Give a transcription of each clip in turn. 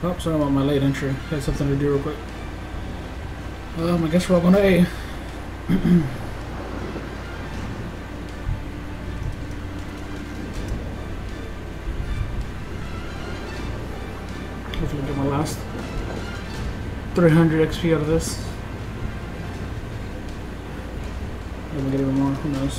Oh, sorry about my late entry. Had something to do real quick. I guess we're all going to A. Hopefully get my last 300 XP out of this. Maybe get even more, who knows.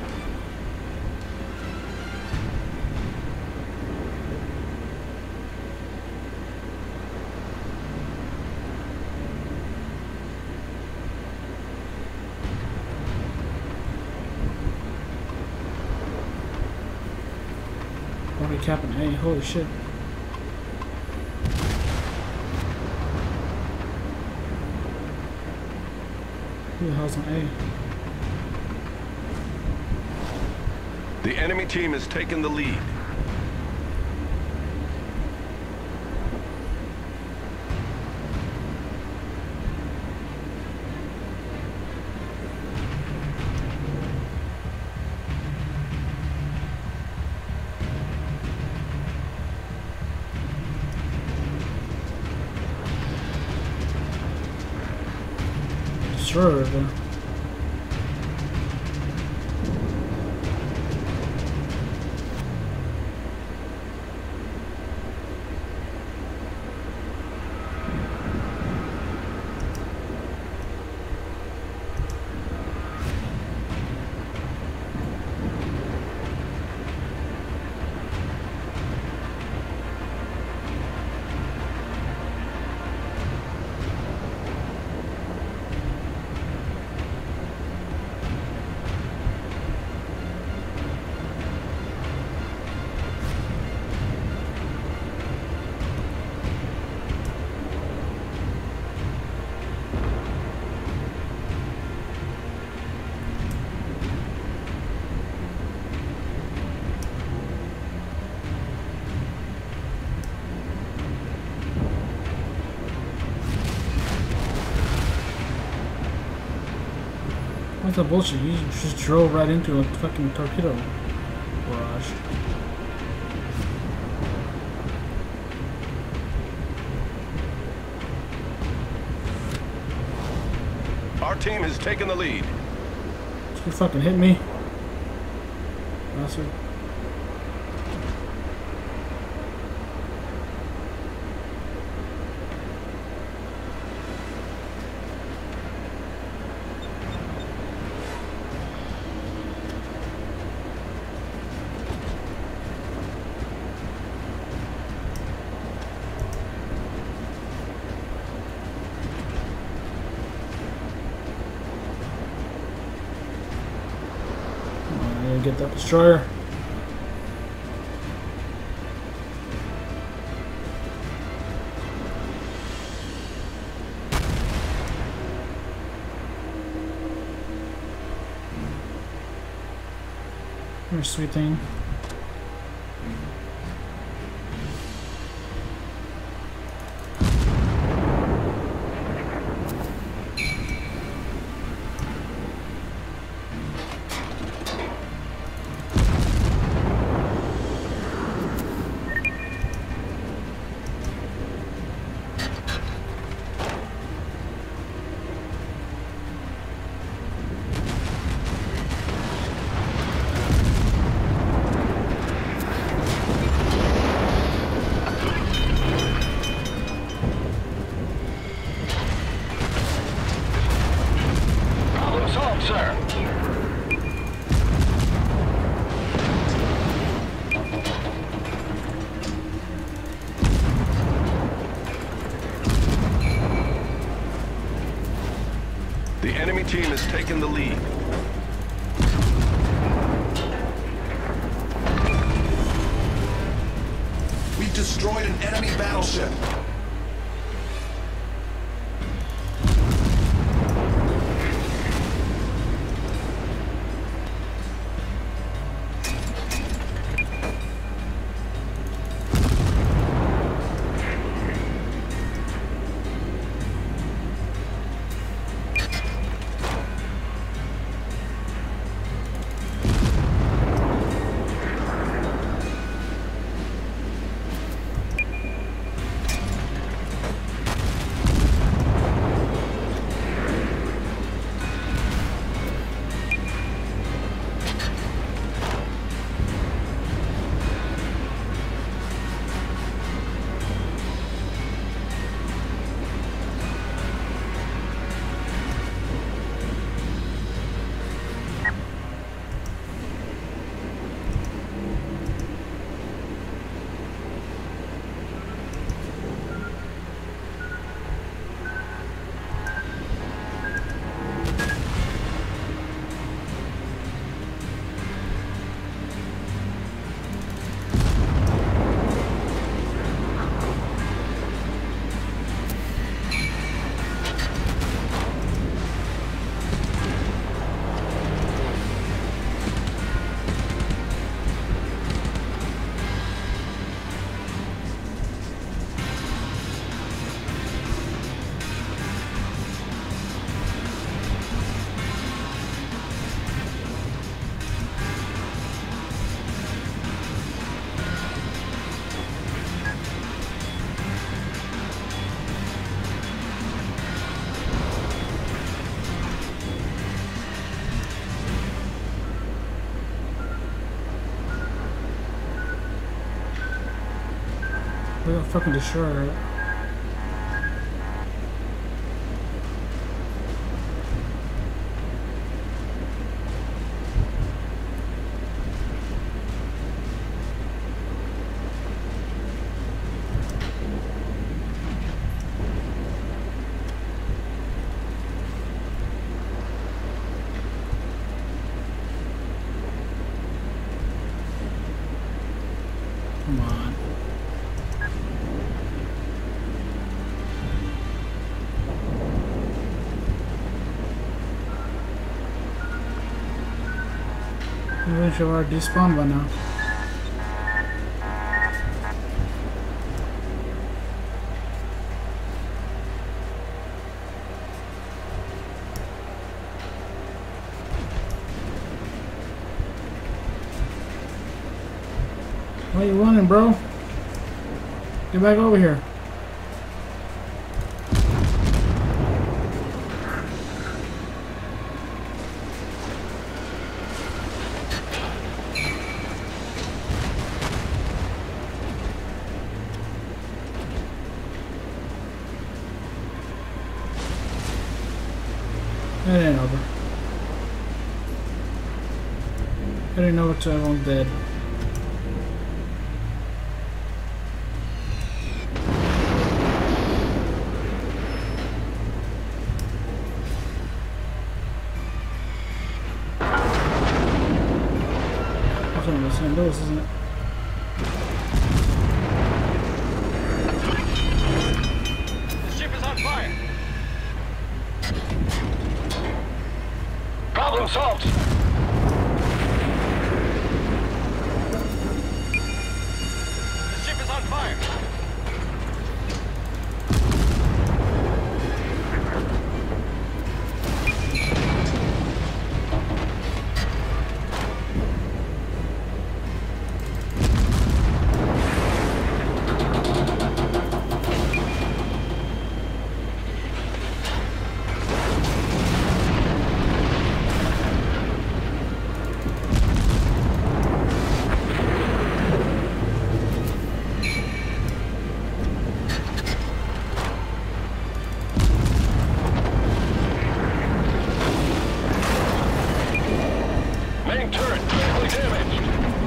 Already capping A, holy shit. Who the hell's on A? The enemy team has taken the lead. Sure. What's the bullshit? You just drove right into a fucking torpedo barrage. Our team has taken the lead. You fucking hit me. Bastard. Get that destroyer. Here's sweet thing. The enemy team has taken the lead. We've destroyed an enemy battleship. that fucking destroyer. Come on. Maybe I should have despawned by now. Why are you running, bro? Get back over here. It ain't over. It ain't over till everyone's dead. That's one of the same doors, isn't it? The ship is on fire. Problem solved. The ship is on fire. Main turret critically damaged.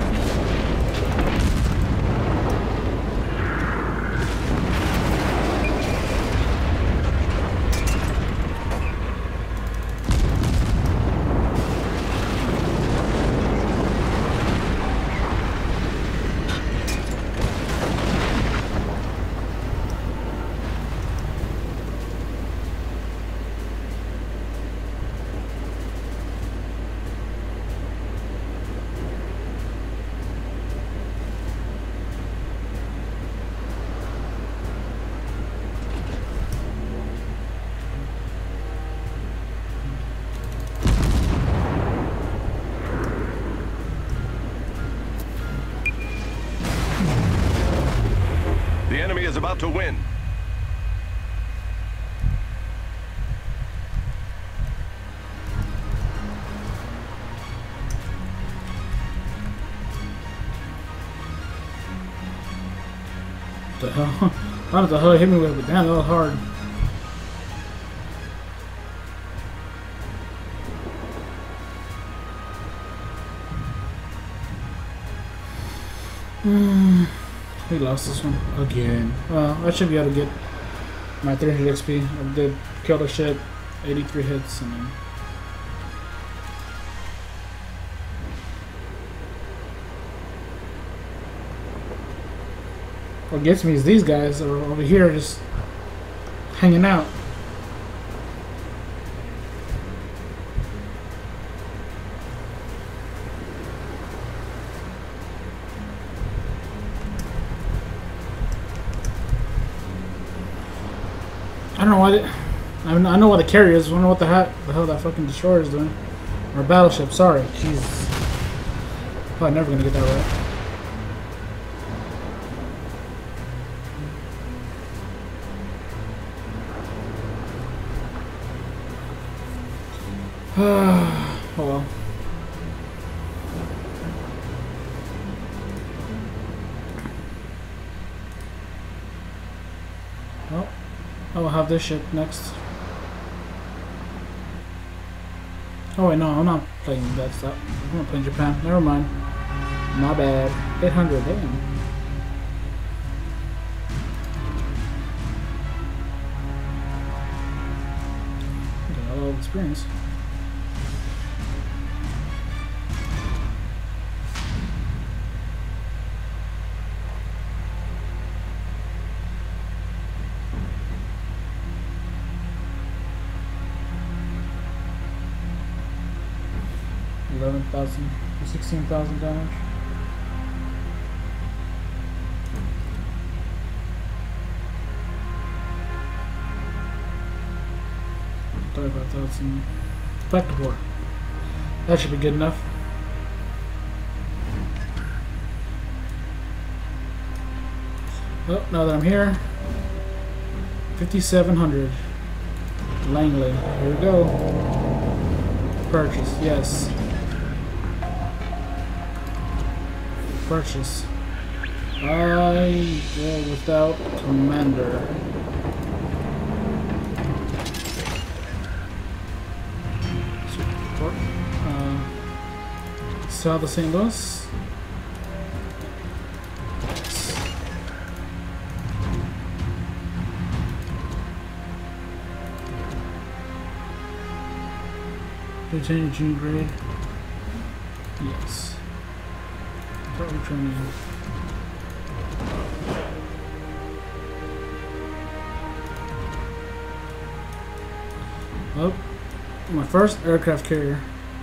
The enemy is about to win. What the hell? I don't know what the hell it hit me with, but damn, that was hard. We lost this one again. Well, I should be able to get my 300 XP. I did kill the ship, 83 hits, and then what gets me is these guys are over here just hanging out. I don't know why I know why the carrier is. I don't know what the hell that fucking destroyer is doing. Or battleship, sorry. Jesus. Probably never gonna get that right. Oh well. Well, I will have this ship next. Oh wait, no, I'm not playing that stuff. I'm not playing Japan. Never mind. My bad. 800, damn. Got a lot of experience. $11,000 to $16,000 damage. $35,000. Back to war. That should be good enough. Oh, now that I'm here, 5,700. Langley. Here we go. Purchase. Yes. Purchase. I go without commander. South of St. Louis. Lieutenant Junior grade. Yes. Start returning. Oh, my first aircraft carrier.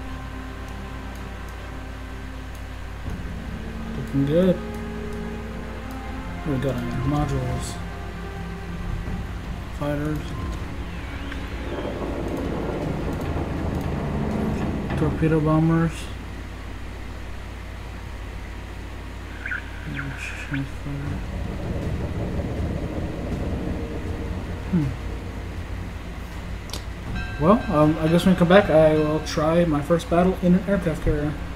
Looking good. What we got on here? Modules. Fighters. Torpedo bombers. Well, I guess when I come back, I will try my first battle in an aircraft carrier.